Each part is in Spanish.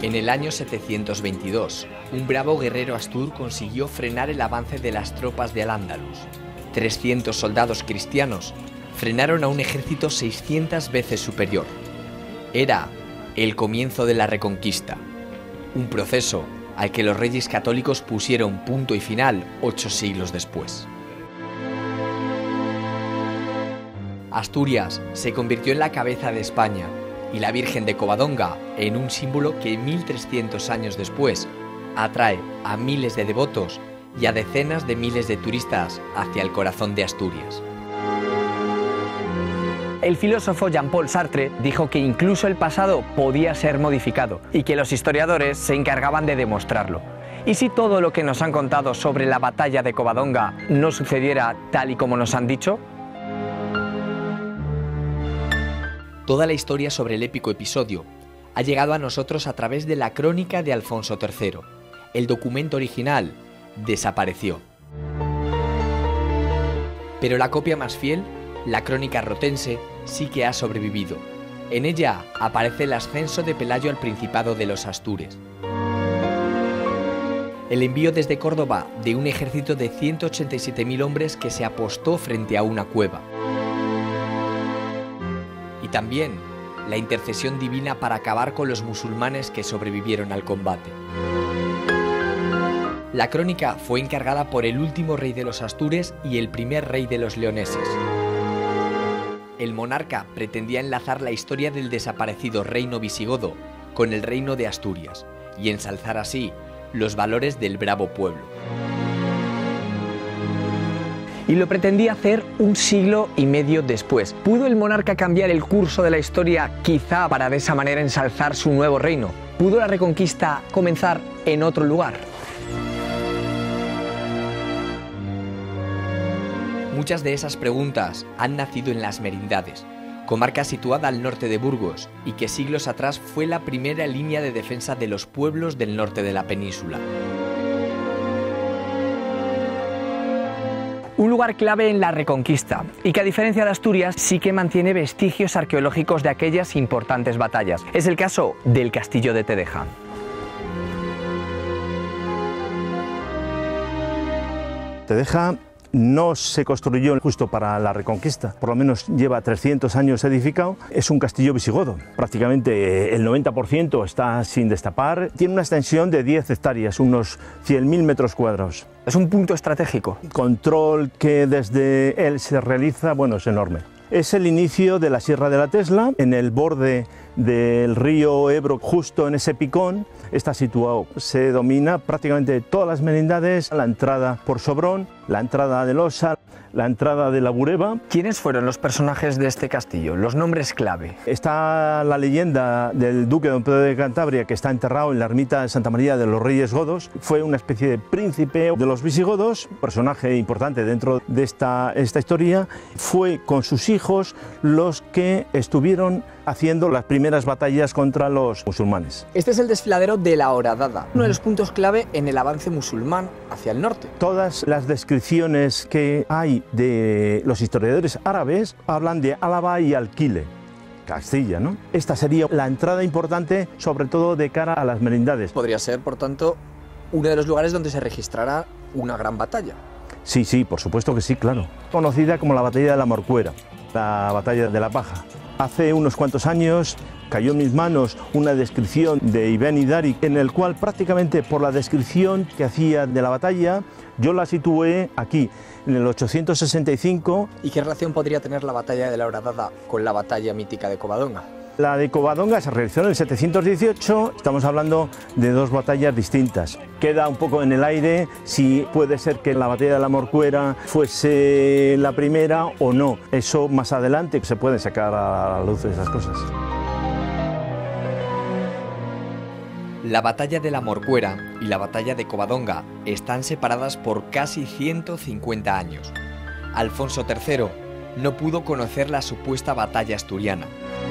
En el año 722, un bravo guerrero astur consiguió frenar el avance de las tropas de Al-Ándalus. 300 soldados cristianos frenaron a un ejército 600 veces superior. Era el comienzo de la Reconquista, un proceso al que los reyes católicos pusieron punto y final 8 siglos después. Asturias se convirtió en la cabeza de España y la Virgen de Covadonga en un símbolo que 1300 años después atrae a miles de devotos y a decenas de miles de turistas hacia el corazón de Asturias. El filósofo Jean-Paul Sartre dijo que incluso el pasado podía ser modificado y que los historiadores se encargaban de demostrarlo. ¿Y si todo lo que nos han contado sobre la batalla de Covadonga no sucediera tal y como nos han dicho? Toda la historia sobre el épico episodio ha llegado a nosotros a través de la crónica de Alfonso III. El documento original desapareció. Pero la copia más fiel, la crónica rotense, sí que ha sobrevivido. En ella aparece el ascenso de Pelayo al Principado de los Astures. El envío desde Córdoba de un ejército de 187.000 hombres que se apostó frente a una cueva. Y también la intercesión divina para acabar con los musulmanes que sobrevivieron al combate. La crónica fue encargada por el último rey de los Astures y el primer rey de los leoneses. El monarca pretendía enlazar la historia del desaparecido reino visigodo con el reino de Asturias y ensalzar así los valores del bravo pueblo. Y lo pretendía hacer un siglo y medio después. ¿Pudo el monarca cambiar el curso de la historia quizá para de esa manera ensalzar su nuevo reino? ¿Pudo la Reconquista comenzar en otro lugar? Muchas de esas preguntas han nacido en Las Merindades, comarca situada al norte de Burgos y que siglos atrás fue la primera línea de defensa de los pueblos del norte de la península. Un lugar clave en la Reconquista y que a diferencia de Asturias sí que mantiene vestigios arqueológicos de aquellas importantes batallas. Es el caso del Castillo de Tedeja. Tedeja no se construyó justo para la Reconquista, por lo menos lleva 300 años edificado, es un castillo visigodo, prácticamente el 90% está sin destapar, tiene una extensión de 10 hectáreas, unos 100.000 metros cuadrados. Es un punto estratégico. El control que desde él se realiza, bueno, es enorme. Es el inicio de la Sierra de la Tesla, en el borde del río Ebro, justo en ese picón, está situado. Se domina prácticamente todas las merindades, la entrada por Sobrón, la entrada de Losa, la entrada de la Bureba. ¿Quiénes fueron los personajes de este castillo? Los nombres clave. Está la leyenda del duque don Pedro de Cantabria, que está enterrado en la ermita de Santa María de los Reyes Godos. Fue una especie de príncipe de los visigodos, personaje importante dentro de esta historia. Fue con sus hijos los que estuvieron haciendo las primeras batallas contra los musulmanes. Este es el desfiladero de la Horadada, uno de los puntos clave en el avance musulmán hacia el norte. Todas las descripciones que hay de los historiadores árabes hablan de Álava y Alquile, Castilla, ¿no? Esta sería la entrada importante, sobre todo de cara a las merindades. Podría ser, por tanto, uno de los lugares donde se registrará una gran batalla. Sí, sí, por supuesto que sí, claro. Conocida como la batalla de la Morcuera, la batalla de la Paja. Hace unos cuantos años cayó en mis manos una descripción de Ibn Hidari, en el cual prácticamente por la descripción que hacía de la batalla, yo la situé aquí, en el 865. ¿Y qué relación podría tener la batalla de la Horadada con la batalla mítica de Covadonga? La de Covadonga se realizó en el 718, estamos hablando de dos batallas distintas. Queda un poco en el aire si puede ser que la batalla de la Morcuera fuese la primera o no. Eso más adelante se puede sacar a la luz de esas cosas. La batalla de la Morcuera y la batalla de Covadonga están separadas por casi 150 años. Alfonso III no pudo conocer la supuesta batalla asturiana,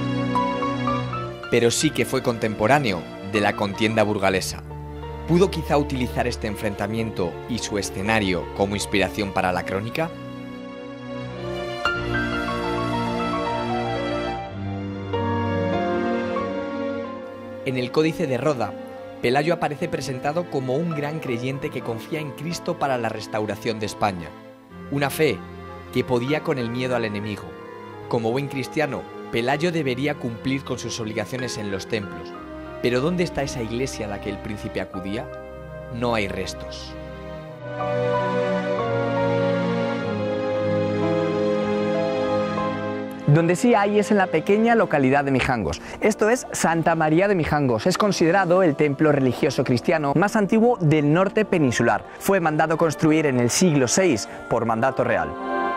pero sí que fue contemporáneo de la contienda burgalesa. ¿Pudo quizá utilizar este enfrentamiento y su escenario como inspiración para la crónica? En el Códice de Roda, Pelayo aparece presentado como un gran creyente que confía en Cristo para la restauración de España. Una fe que podía con el miedo al enemigo. Como buen cristiano, Pelayo debería cumplir con sus obligaciones en los templos. Pero ¿dónde está esa iglesia a la que el príncipe acudía? No hay restos. Donde sí hay es en la pequeña localidad de Mijangos. Esto es Santa María de Mijangos. Es considerado el templo religioso cristiano más antiguo del norte peninsular. Fue mandado construir en el siglo VI por mandato real.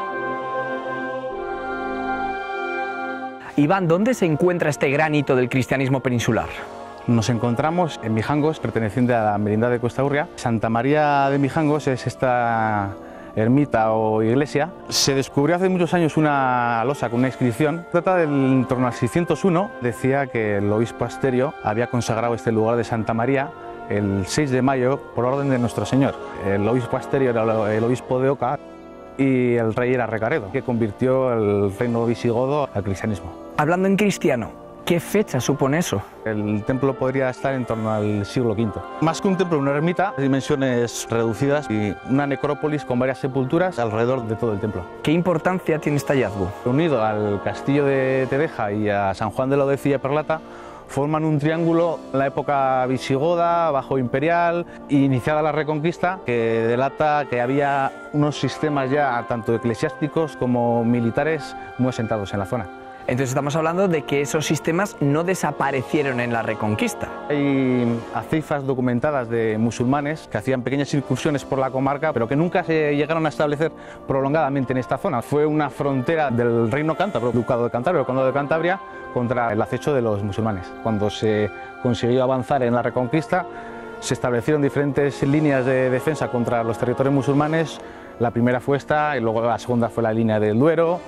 Iván, ¿dónde se encuentra este gran hito del cristianismo peninsular? Nos encontramos en Mijangos, perteneciente a la Merindad de Cuesta-Urria. Santa María de Mijangos es esta ermita o iglesia. Se descubrió hace muchos años una losa con una inscripción. Trata del en torno al 601. Decía que el obispo Asterio había consagrado este lugar de Santa María el 6 de mayo por orden de nuestro Señor. El obispo Asterio era el obispo de Oca y el rey era Recaredo, que convirtió el reino visigodo al cristianismo. Hablando en cristiano, ¿qué fecha supone eso? El templo podría estar en torno al siglo V. Más que un templo, una ermita, de dimensiones reducidas y una necrópolis con varias sepulturas alrededor de todo el templo. ¿Qué importancia tiene este hallazgo? Unido al castillo de Tedeja y a San Juan de la Odecilla Perlata, forman un triángulo en la época visigoda, bajo imperial, iniciada la Reconquista, que delata que había unos sistemas ya tanto eclesiásticos como militares muy asentados en la zona. Entonces estamos hablando de que esos sistemas no desaparecieron en la Reconquista. Hay aceifas documentadas de musulmanes que hacían pequeñas incursiones por la comarca, pero que nunca se llegaron a establecer prolongadamente en esta zona. Fue una frontera del reino cántabro, ducado de Cantabria o condado de Cantabria, contra el acecho de los musulmanes. Cuando se consiguió avanzar en la Reconquista, se establecieron diferentes líneas de defensa contra los territorios musulmanes. La primera fue esta, y luego la segunda fue la línea del Duero.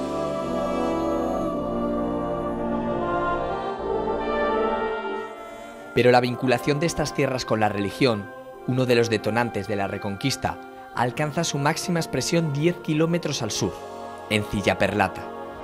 Pero la vinculación de estas tierras con la religión, uno de los detonantes de la Reconquista, alcanza su máxima expresión 10 kilómetros al sur, en Cillaperlata.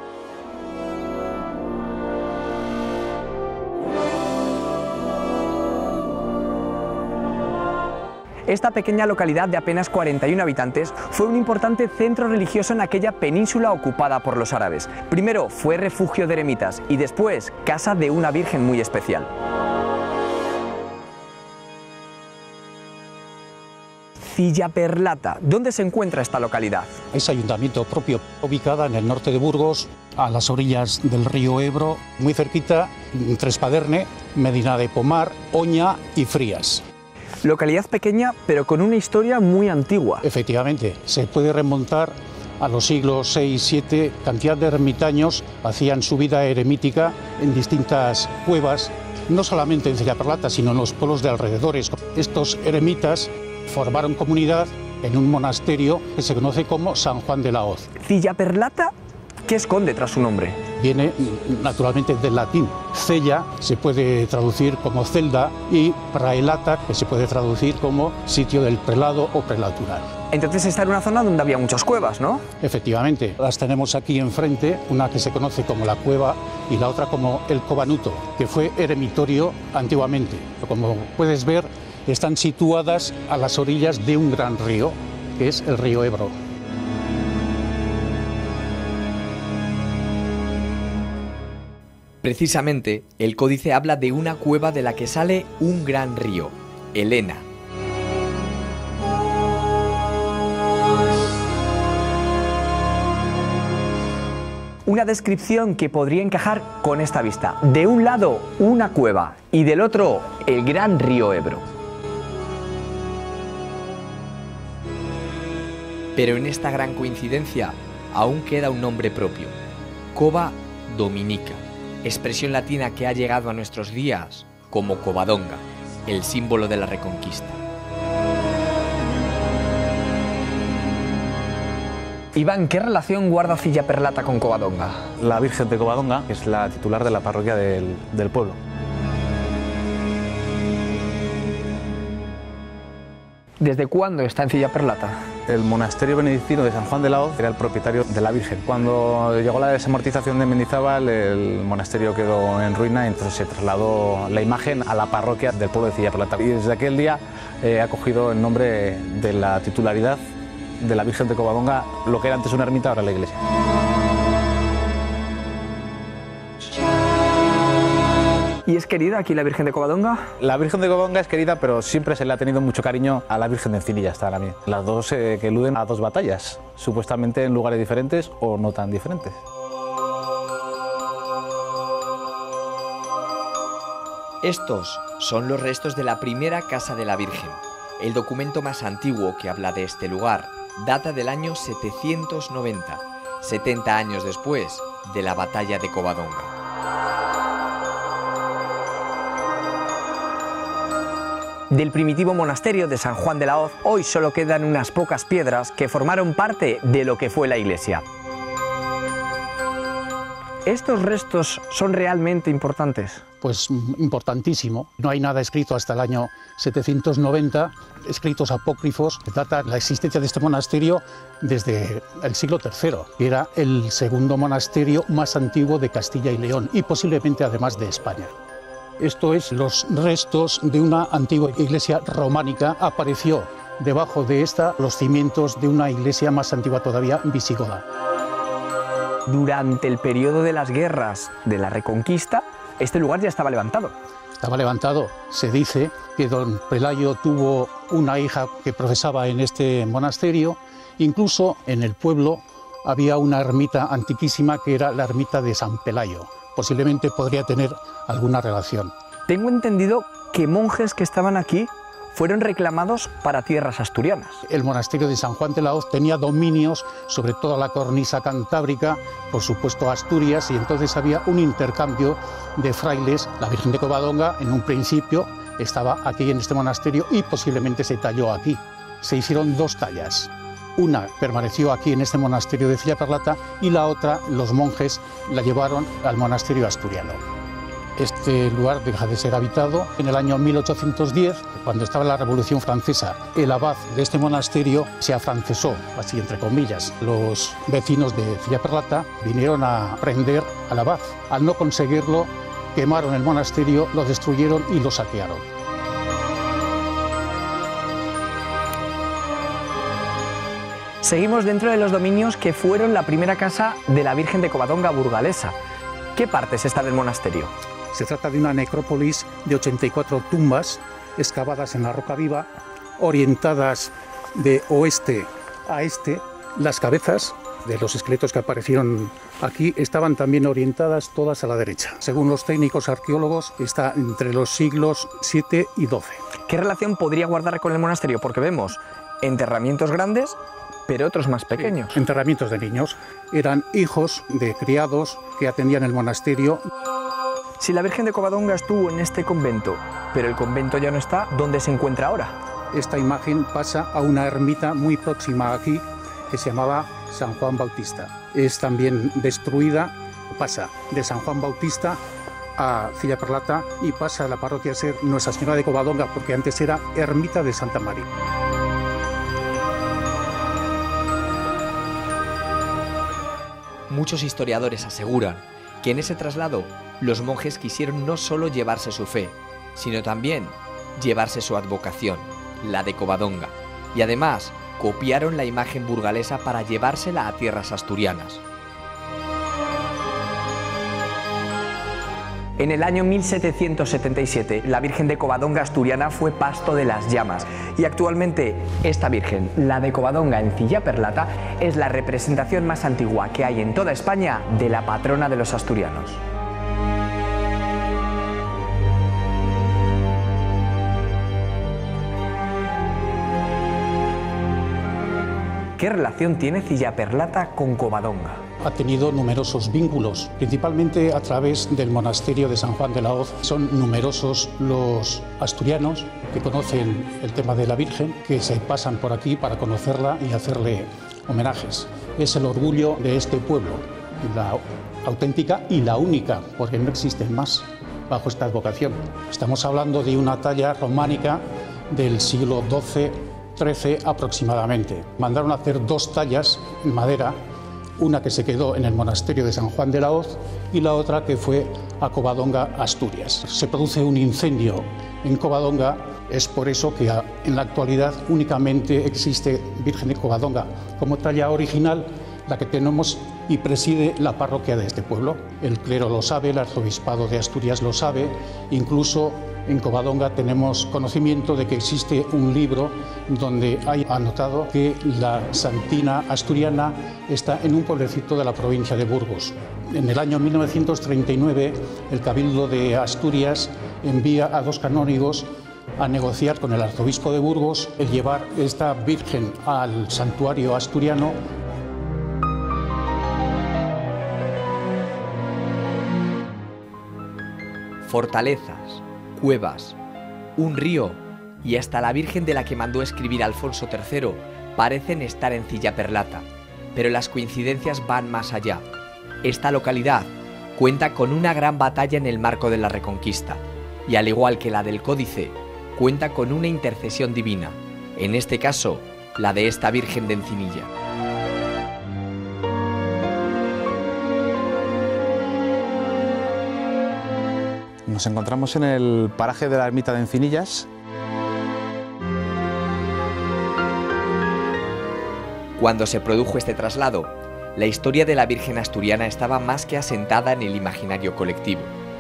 Esta pequeña localidad de apenas 41 habitantes fue un importante centro religioso en aquella península ocupada por los árabes. Primero fue refugio de eremitas y después casa de una virgen muy especial. Cillaperlata. ¿Dónde se encuentra esta localidad? Es ayuntamiento propio, ubicada en el norte de Burgos, a las orillas del río Ebro, muy cerquita, Trespaderne, Medina de Pomar, Oña y Frías. Localidad pequeña, pero con una historia muy antigua. Efectivamente, se puede remontar a los siglos VI y VII. Cantidad de ermitaños hacían su vida eremítica en distintas cuevas, no solamente en Cillaperlata, sino en los pueblos de alrededores. Estos eremitas formaron comunidad en un monasterio que se conoce como San Juan de la Hoz. Cillaperlata, ¿qué esconde tras su nombre? Viene naturalmente del latín. Cella se puede traducir como celda y praelata, que se puede traducir como sitio del prelado o prelatural. Entonces esta era una zona donde había muchas cuevas, ¿no? Efectivamente, las tenemos aquí enfrente, una que se conoce como la cueva y la otra como el Cobanuto, que fue eremitorio antiguamente. Como puedes ver, están situadas a las orillas de un gran río, que es el río Ebro. Precisamente, el códice habla de una cueva de la que sale un gran río, el Ena. Una descripción que podría encajar con esta vista. De un lado, una cueva y del otro, el gran río Ebro. Pero en esta gran coincidencia aún queda un nombre propio, Cova Dominica, expresión latina que ha llegado a nuestros días como Covadonga, el símbolo de la Reconquista. Iván, ¿qué relación guarda Cillaperlata con Covadonga? La Virgen de Covadonga es la titular de la parroquia del pueblo. ¿Desde cuándo está en Cilla-Perlata? El monasterio benedictino de San Juan de la Hoz era el propietario de la Virgen. Cuando llegó la desamortización de Mendizábal, el monasterio quedó en ruina y entonces se trasladó la imagen a la parroquia del pueblo de Cilla-Perlata. Y desde aquel día ha cogido el nombre de la titularidad de la Virgen de Covadonga, lo que era antes una ermita, ahora la iglesia. ¿Y es querida aquí la Virgen de Covadonga? La Virgen de Covadonga es querida, pero siempre se le ha tenido mucho cariño a la Virgen de Encinitas también. Las dos que eluden a dos batallas, supuestamente en lugares diferentes o no tan diferentes. Estos son los restos de la primera casa de la Virgen. El documento más antiguo que habla de este lugar data del año 790, 70 años después de la batalla de Covadonga. Del primitivo monasterio de San Juan de la Hoz, hoy solo quedan unas pocas piedras que formaron parte de lo que fue la iglesia. ¿Estos restos son realmente importantes? Pues importantísimo. No hay nada escrito hasta el año 790, escritos apócrifos, que data la existencia de este monasterio desde el siglo III. Era el segundo monasterio más antiguo de Castilla y León y posiblemente además de España. Esto es los restos de una antigua iglesia románica. Apareció debajo de esta los cimientos de una iglesia más antigua todavía, visigoda. Durante el periodo de las guerras de la Reconquista, este lugar ya estaba levantado. Estaba levantado. Se dice que don Pelayo tuvo una hija que profesaba en este monasterio. Incluso en el pueblo había una ermita antiquísima que era la ermita de San Pelayo. Posiblemente podría tener alguna relación. Tengo entendido que monjes que estaban aquí fueron reclamados para tierras asturianas. El monasterio de San Juan de la Hoz tenía dominios sobre toda la cornisa cantábrica, por supuesto Asturias, y entonces había un intercambio de frailes. La Virgen de Covadonga en un principio estaba aquí en este monasterio y posiblemente se talló aquí. Se hicieron dos tallas. Una permaneció aquí en este monasterio de Cilla-Perlata y la otra los monjes la llevaron al monasterio asturiano. Este lugar deja de ser habitado. En el año 1810, cuando estaba la Revolución Francesa, el abad de este monasterio se afrancesó, así entre comillas. Los vecinos de Cilla-Perlata vinieron a prender al abad. Al no conseguirlo, quemaron el monasterio, lo destruyeron y lo saquearon. Seguimos dentro de los dominios que fueron la primera casa de la Virgen de Covadonga burgalesa. ¿Qué parte es esta del monasterio? Se trata de una necrópolis de 84 tumbas excavadas en la roca viva, orientadas de oeste a este. Las cabezas de los esqueletos que aparecieron aquí estaban también orientadas todas a la derecha. Según los técnicos arqueólogos, está entre los siglos VII y XII. ¿Qué relación podría guardar con el monasterio? Porque vemos enterramientos grandes, pero otros más pequeños. Enterramientos de niños. Eran hijos de criados que atendían el monasterio. Si la Virgen de Covadonga estuvo en este convento, pero el convento ya no está, ¿dónde se encuentra ahora? Esta imagen pasa a una ermita muy próxima aquí, que se llamaba San Juan Bautista. Es también destruida, pasa de San Juan Bautista a Cilla-Perlata y pasa a la parroquia a ser Nuestra Señora de Covadonga, porque antes era ermita de Santa María. Muchos historiadores aseguran que en ese traslado los monjes quisieron no solo llevarse su fe, sino también llevarse su advocación, la de Covadonga, y además copiaron la imagen burgalesa para llevársela a tierras asturianas. En el año 1777, la Virgen de Covadonga asturiana fue pasto de las llamas y actualmente esta Virgen, la de Covadonga en Cilla-Perlata, es la representación más antigua que hay en toda España de la patrona de los asturianos. ¿Qué relación tiene Cilla-Perlata con Covadonga? Ha tenido numerosos vínculos, principalmente a través del monasterio de San Juan de la Hoz. Son numerosos los asturianos que conocen el tema de la Virgen, que se pasan por aquí para conocerla y hacerle homenajes. Es el orgullo de este pueblo, la auténtica y la única, porque no existen más bajo esta advocación. Estamos hablando de una talla románica del siglo XII, XIII aproximadamente. Mandaron a hacer 2 tallas en madera, una que se quedó en el monasterio de San Juan de la Hoz y la otra que fue a Covadonga, Asturias. Se produce un incendio en Covadonga, es por eso que en la actualidad únicamente existe Virgen de Covadonga como talla original, la que tenemos y preside la parroquia de este pueblo. El clero lo sabe, el arzobispado de Asturias lo sabe, incluso en Covadonga tenemos conocimiento de que existe un libro donde hay anotado que la santina asturiana está en un pueblecito de la provincia de Burgos. En el año 1939, el Cabildo de Asturias envía a 2 canónigos a negociar con el arzobispo de Burgos el llevar esta Virgen al santuario asturiano. Fortalezas, cuevas, un río y hasta la Virgen de la que mandó escribir Alfonso III parecen estar en Cillaperlata, pero las coincidencias van más allá. Esta localidad cuenta con una gran batalla en el marco de la Reconquista y, al igual que la del Códice, cuenta con una intercesión divina, en este caso, la de esta Virgen de Encinilla. Nos encontramos en el paraje de la ermita de Encinillas. Cuando se produjo este traslado, la historia de la Virgen asturiana estaba más que asentada en el imaginario colectivo.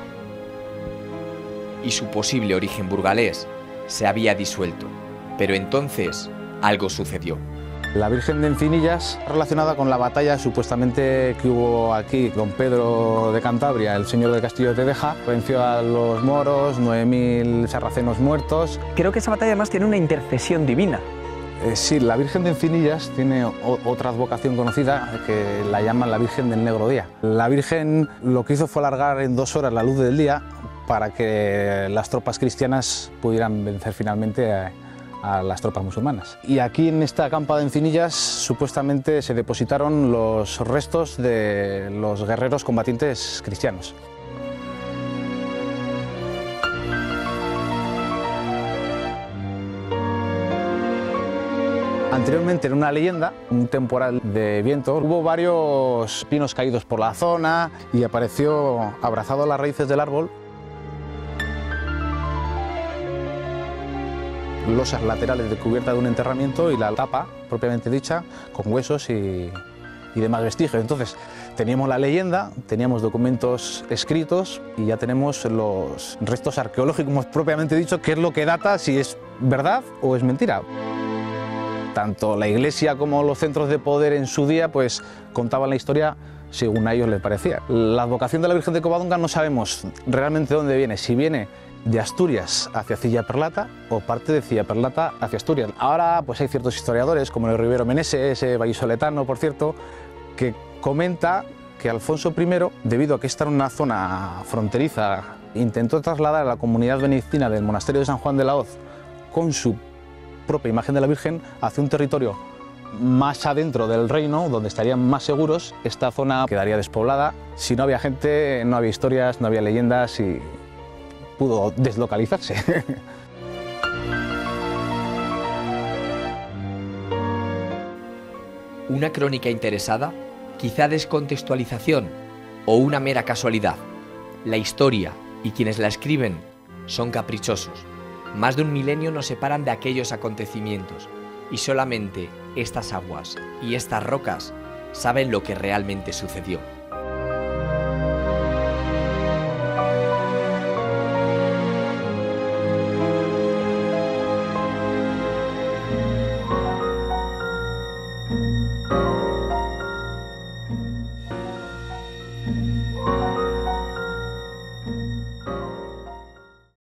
Y su posible origen burgalés se había disuelto, pero entonces algo sucedió. La Virgen de Encinillas, relacionada con la batalla supuestamente que hubo aquí, don Pedro de Cantabria, el señor del castillo de Tedeja, venció a los moros, 9.000 sarracenos muertos. Creo que esa batalla además tiene una intercesión divina. Sí, la Virgen de Encinillas tiene otra advocación conocida que la llaman la Virgen del Negro Día. La Virgen lo que hizo fue alargar en 2 horas la luz del día para que las tropas cristianas pudieran vencer finalmente a las tropas musulmanas. Y aquí en esta campa de Encinillas supuestamente se depositaron los restos de los guerreros combatientes cristianos. Anteriormente, en una leyenda, un temporal de viento, hubo varios pinos caídos por la zona y apareció abrazado a las raíces del árbol losas laterales de cubierta de un enterramiento y la tapa, propiamente dicha, con huesos y demás vestigios. Entonces, teníamos la leyenda, teníamos documentos escritos y ya tenemos los restos arqueológicos, propiamente dicho, que es lo que data si es verdad o es mentira. Tanto la Iglesia como los centros de poder en su día pues contaban la historia según a ellos les parecía. La advocación de la Virgen de Covadonga no sabemos realmente dónde viene, si viene de Asturias hacia Cillaperlata o parte de Cillaperlata hacia Asturias. Ahora pues hay ciertos historiadores, como el Rivero Meneses, ese vallisoletano, por cierto, que comenta que Alfonso I, debido a que esta era una zona fronteriza, intentó trasladar a la comunidad benedictina del monasterio de San Juan de la Hoz con su propia imagen de la Virgen hacia un territorio más adentro del reino, donde estarían más seguros. Esta zona quedaría despoblada. Si no había gente, no había historias, no había leyendas y pudo deslocalizarse. Una crónica interesada, quizá descontextualización o una mera casualidad. La historia y quienes la escriben son caprichosos. Más de un milenio nos separan de aquellos acontecimientos y solamente estas aguas y estas rocas saben lo que realmente sucedió.